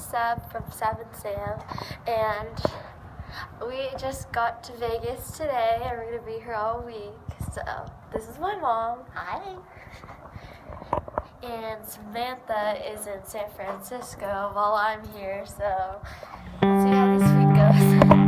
Seb from Seb and Sam, and we just got to Vegas today, and we're gonna be here all week. So this is my mom. Hi. And Samantha is in San Francisco while I'm here. So let's see how this week goes.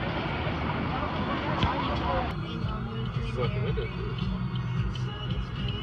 Like the window.